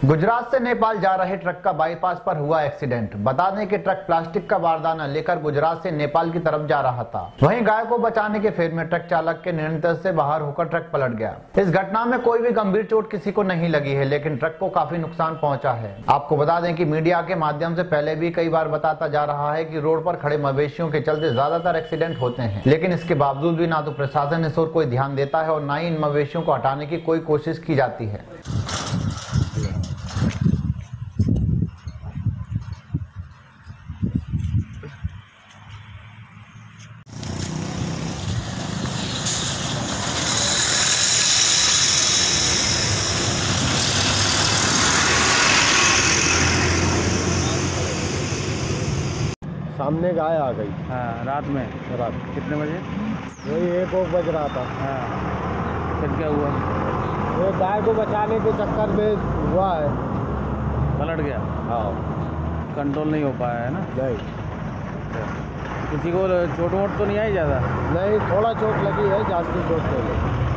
गुजरात से नेपाल जा रहे ट्रक का बाईपास पर हुआ एक्सीडेंट। बता दें कि ट्रक प्लास्टिक का बारदाना लेकर गुजरात से नेपाल की तरफ जा रहा था। वहीं गाय को बचाने के फेर में ट्रक चालक के नियंत्रण से बाहर होकर ट्रक पलट गया। इस घटना में कोई भी गंभीर चोट किसी को नहीं लगी है, लेकिन ट्रक को काफी नुकसान पहुंचा है। आपको बता दें कि मीडिया के माध्यम से पहले भी कई बार बताता जा रहा है कि रोड पर खड़े मवेशियों के चलते ज्यादातर एक्सीडेंट होते हैं, लेकिन इसके बावजूद भी ना तो प्रशासन इस ओर कोई ध्यान देता है और न ही इन मवेशियों को हटाने की कोई कोशिश की जाती है। सामने गाय आ गई। हाँ, रात में। रात कितने बजे? वही 1 बज रहा था। हाँ, फिर क्या हुआ? वो गाय को बचाने के चक्कर में हुआ है, पलट गया। हाँ, कंट्रोल नहीं हो पाया है ना? नहीं। किसी को चोट वोट तो नहीं आई ज़्यादा? नहीं, थोड़ा चोट लगी है, जास्ती चोट नहीं लगी।